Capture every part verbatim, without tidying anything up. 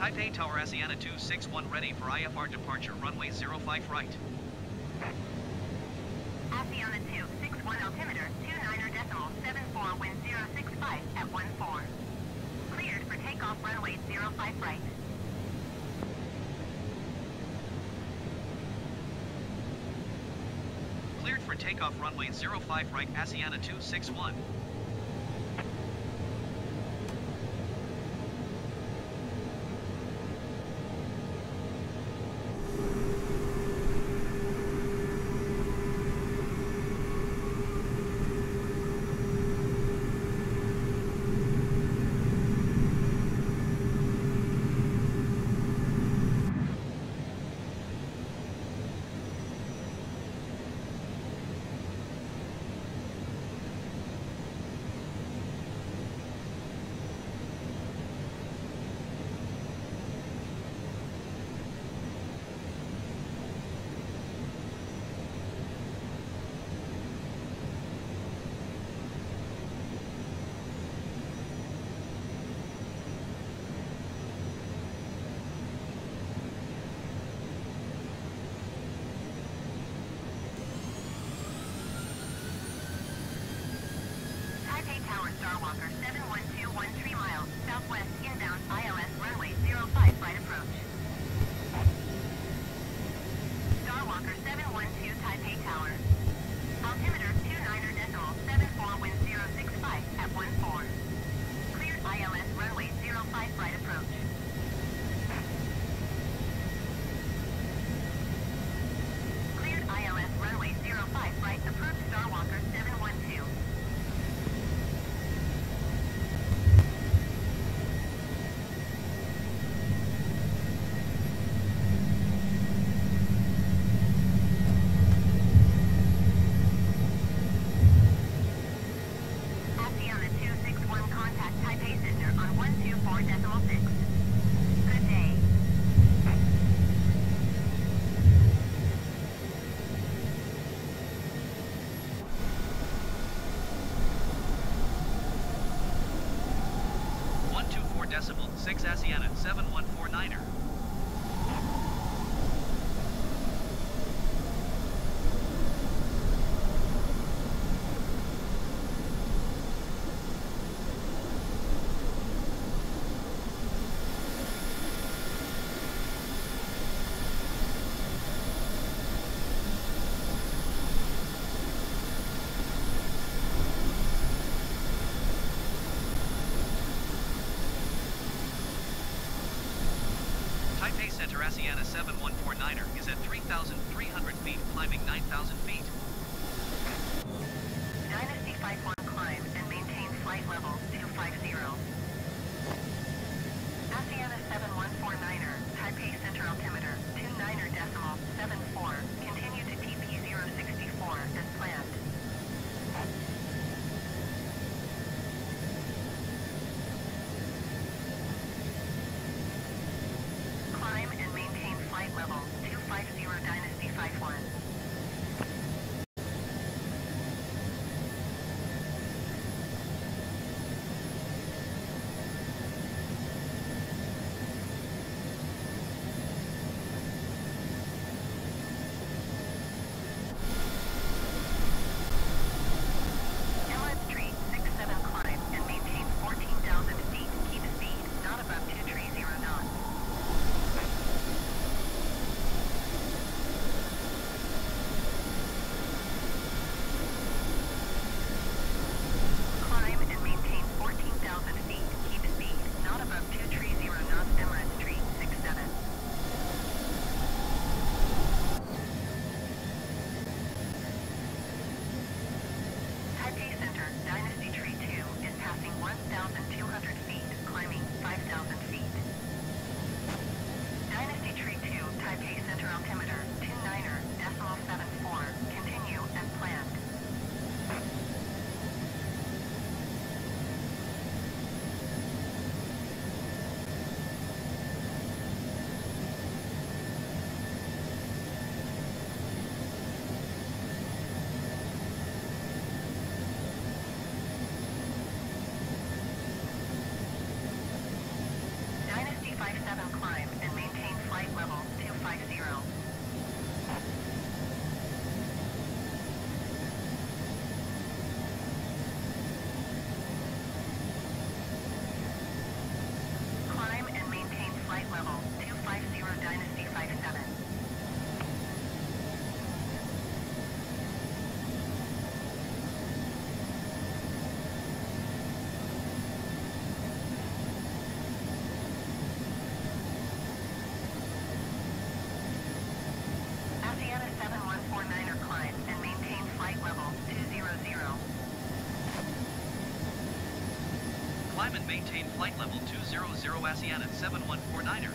Taipei Tower Asiana two six one ready for I F R departure, runway zero five right. Asiana two six one altimeter two niner decimal seven four wind zero six five at one four. Cleared for takeoff runway zero five right. Cleared for takeoff runway zero five right, Asiana two six one. Tower Starwalker seven one two one three miles, southwest, inbound I L S runway zero five right approach. Starwalker seven one two Taipei Tower. Altimeter two niner decimal seven four wind zero six five at one four. Cleared I L S runway zero five right approach. Cleared I L S runway zero five right approach Starwalker seven one two. Decimal six Asiana seven one four niner. Taipei Center Asiana seven one four niner is at three thousand three hundred feet, climbing nine thousand feet. Dynasty five one climb and maintain flight level two five zero. Asiana seven one four niner, Taipei Center altimeter two niner decimal seven four, continue to T P zero six four as planned. Climb and maintain flight Maintain flight level two zero zero ASIANA seven one four niner.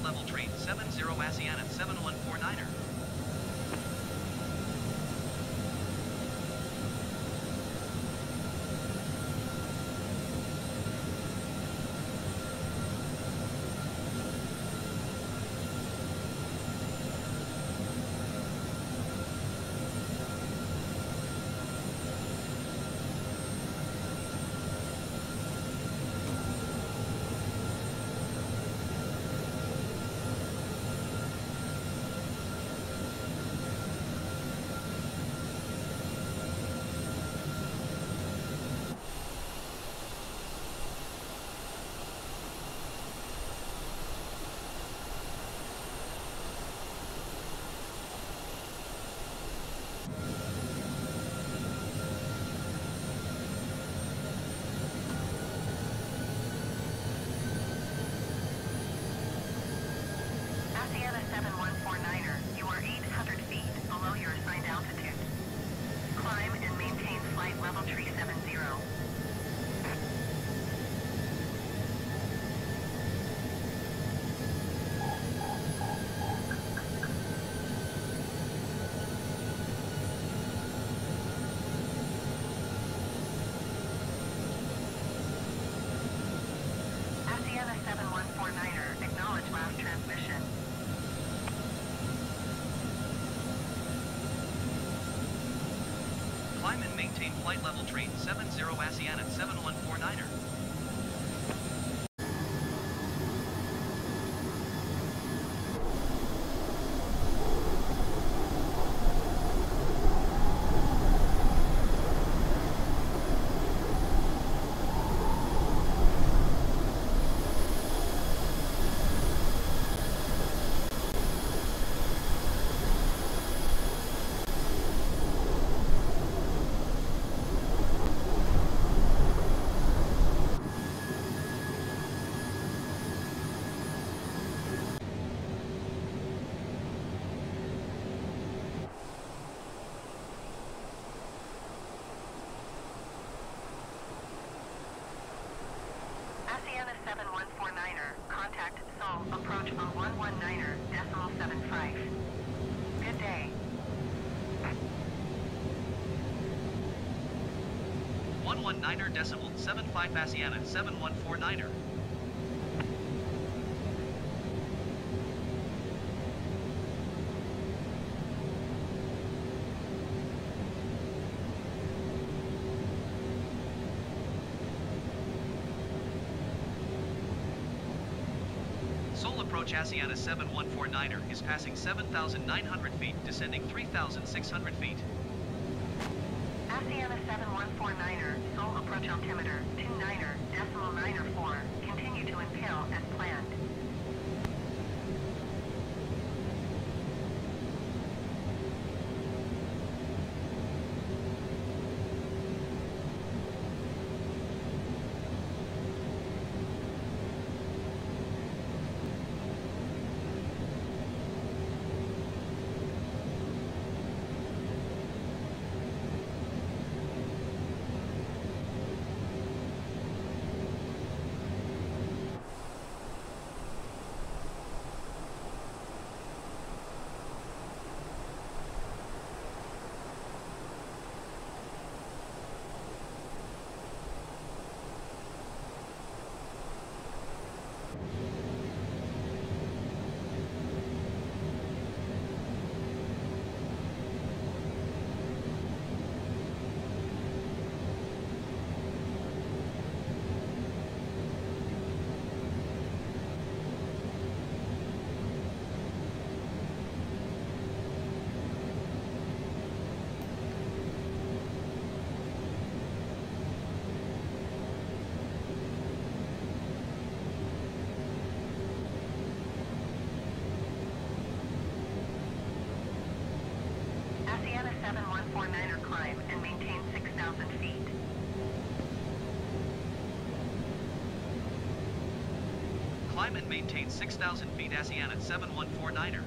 level train seven zero ASIANA seven one four niner. ASIANA seven one four niner, you are eight hundred feet below your assigned altitude. Climb and maintain flight level tree seven zero. ASIANA seven one four niner, acknowledge last transmission. Climb and maintain flight level train seven zero ASIANA seven one four niner. ASIANA seven one four niner, contact Seoul, approach on one one niner, decimal seven five. Good day. one one niner decimal seven five ASIANA seven one four niner. Seoul approach ASIANA seven one four niner is passing seven thousand nine hundred feet, descending three thousand six hundred feet. ASIANA seven one four niner, Seoul approach altimeter two niner, decimal niner four, continue to impale as planned. ASIANA seven one four niner, climb and maintain six thousand feet. Climb and maintain six thousand feet ASIANA seven one four niner.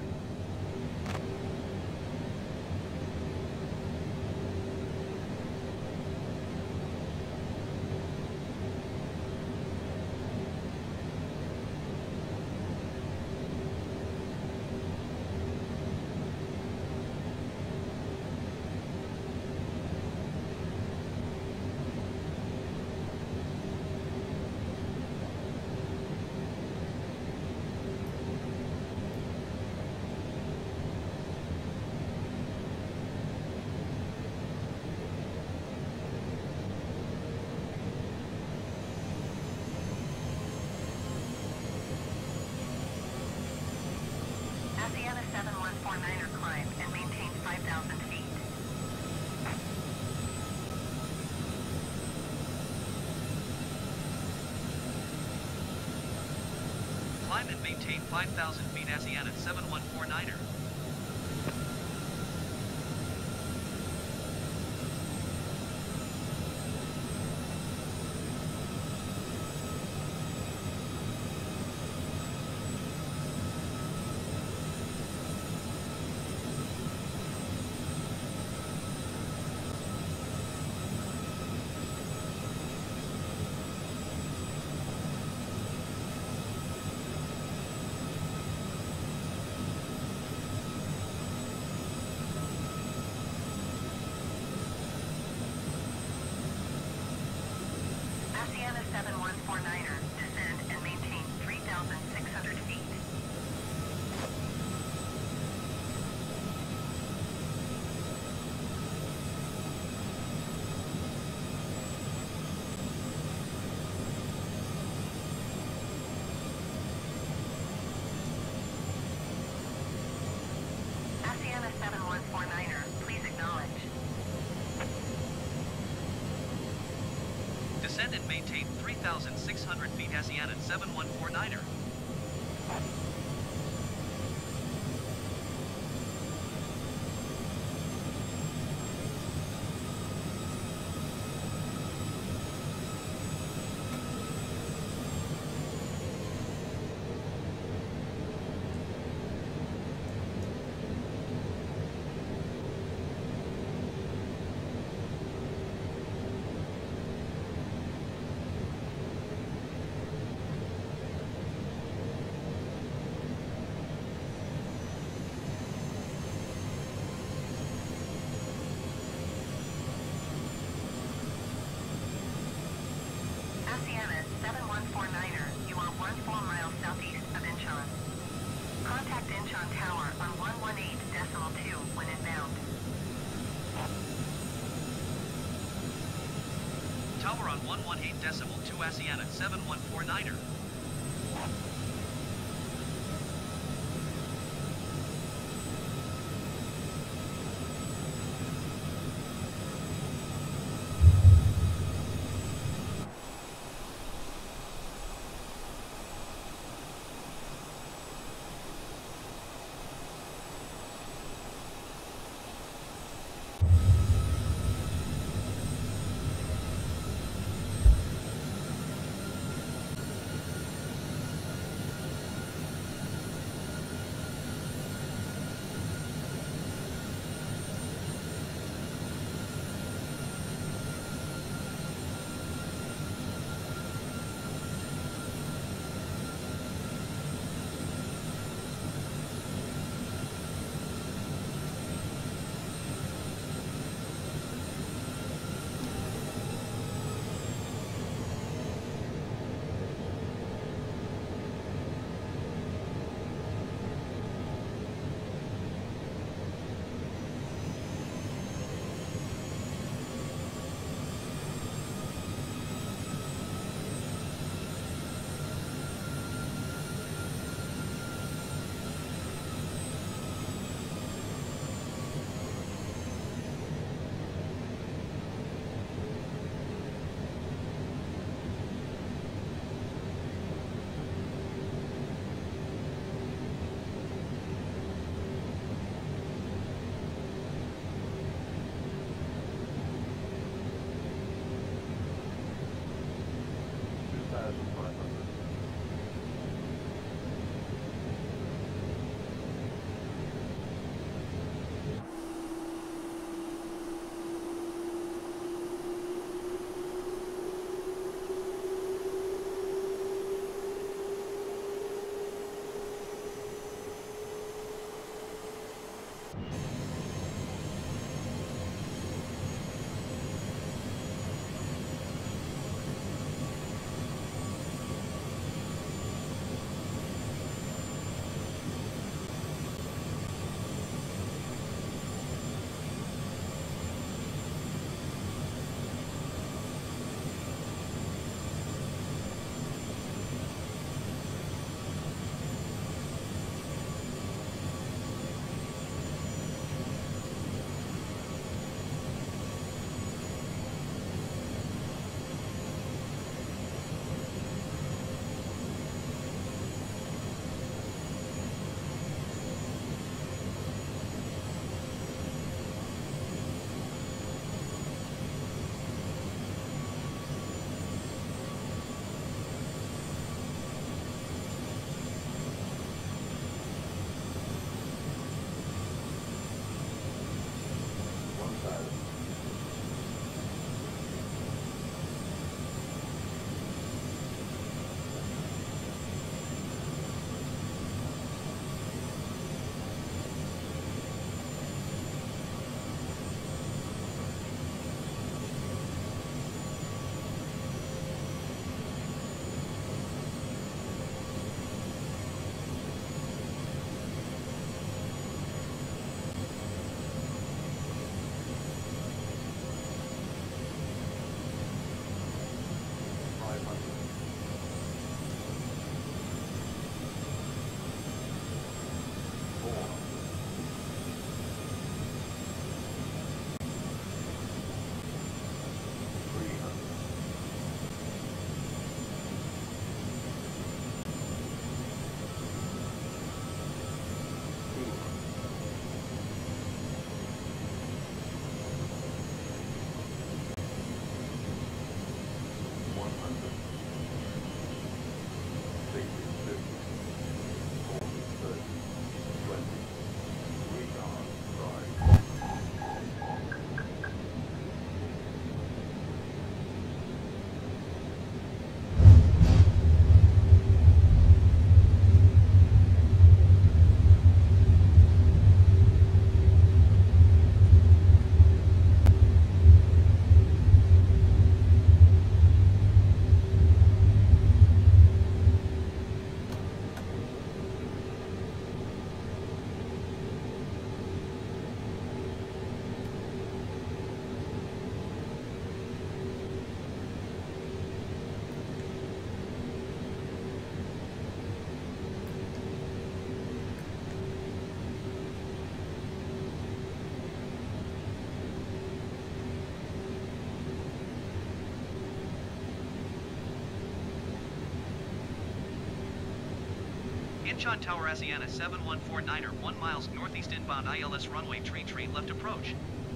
niner climb and maintain five thousand feet. Climb and maintain five thousand feet ASIANA seven one four niner. ASIANA seven one four niner, descend and maintain three thousand six hundred feet. ASIANA seven one four niner, please acknowledge. Descend and maintain three thousand six hundred feet ASIANA seven one four niner. ASIANA seven one four niner, you are one four miles southeast of Incheon. Contact Incheon Tower on one one eight decimal two when inbound. Tower on one one eight decimal two ASIANA seven one four niner. Incheon Tower Asiana seven one four niner, one miles northeast inbound I L S runway tree tree left approach.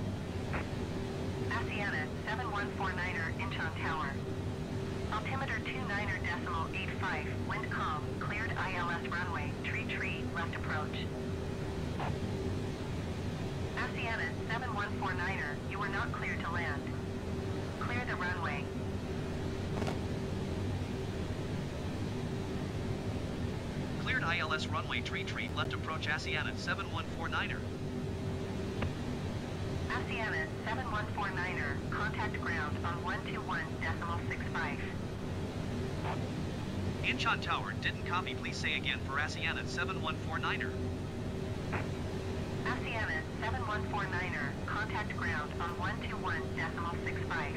Asiana seven one four niner, Incheon Tower. Altimeter two niner decimal eight five, wind calm, cleared I L S runway, tree tree, left approach. Asiana seven one four niner, you are not cleared to land. Clear the runway. Cleared I L S runway tree tree left approach Asiana seven one four niner. Asiana seven one four niner, contact ground on one two one decimal six five. Incheon Tower, didn't copy, please say again for Asiana seven one four niner. Asiana seven one four niner, contact ground on one two one decimal six five.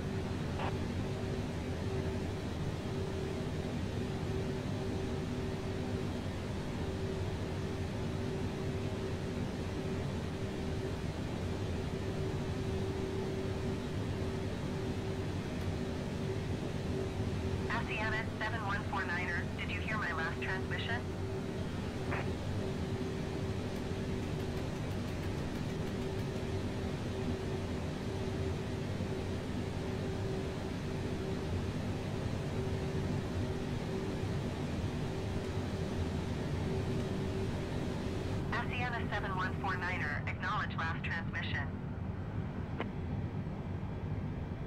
Asiana seven one four niner, did you hear my last transmission? Asiana seven one four niner, acknowledge last transmission.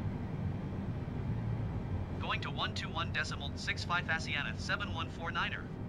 Going to one two one decimal six five Asiana seven one four niner.